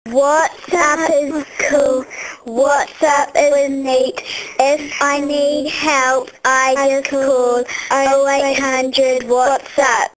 WhatsApp is cool. WhatsApp is neat. If I need help, I just call 0800 WhatsApp.